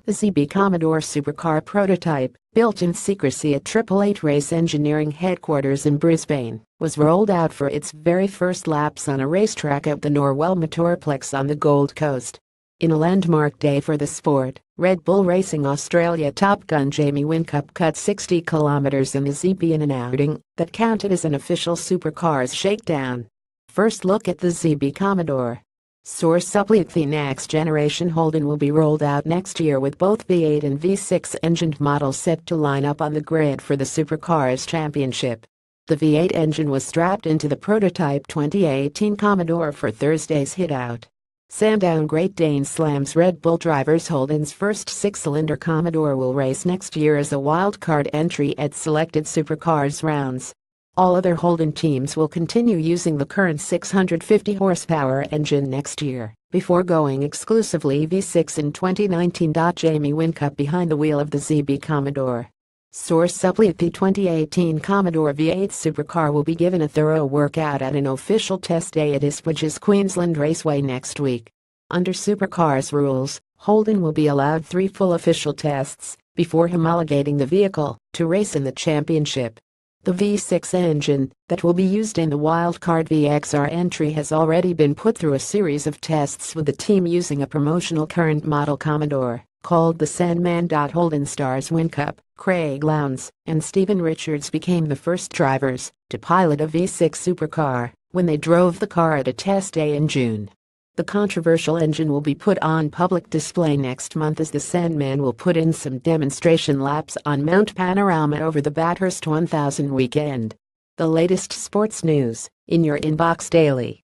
The ZB Commodore supercar prototype, built in secrecy at 888 Race Engineering headquarters in Brisbane, was rolled out for its very first laps on a racetrack at the Norwell Motorplex on the Gold Coast. In a landmark day for the sport, Red Bull Racing Australia Top Gun Jamie Whincup cut 60 kilometers in the ZB in an outing that counted as an official supercars shakedown. First look at the ZB Commodore. Source supplied the next generation Holden will be rolled out next year with both V8 and V6 engined models set to line up on the grid for the Supercars Championship. The V8 engine was strapped into the prototype 2018 Commodore for Thursday's hit-out. Sandown Great Dane slams Red Bull drivers. Holden's first six-cylinder Commodore will race next year as a wildcard entry at selected Supercars rounds. All other Holden teams will continue using the current 650 horsepower engine next year, before going exclusively V6 in 2019. Jamie Whincup behind the wheel of the ZB Commodore. Source supplied the 2018 Commodore V8 supercar will be given a thorough workout at an official test day at Ipswich's Queensland Raceway next week. Under Supercars rules, Holden will be allowed 3 full official tests before homologating the vehicle to race in the championship. The V6 engine that will be used in the wildcard VXR entry has already been put through a series of tests with the team using a promotional current model Commodore called the Sandman. Holden stars Whincup, Craig Lowndes, and Stephen Richards became the first drivers to pilot a V6 supercar when they drove the car at a test day in June. The controversial engine will be put on public display next month as the Sandman will put in some demonstration laps on Mount Panorama over the Bathurst 1000 weekend. The latest sports news in your inbox daily.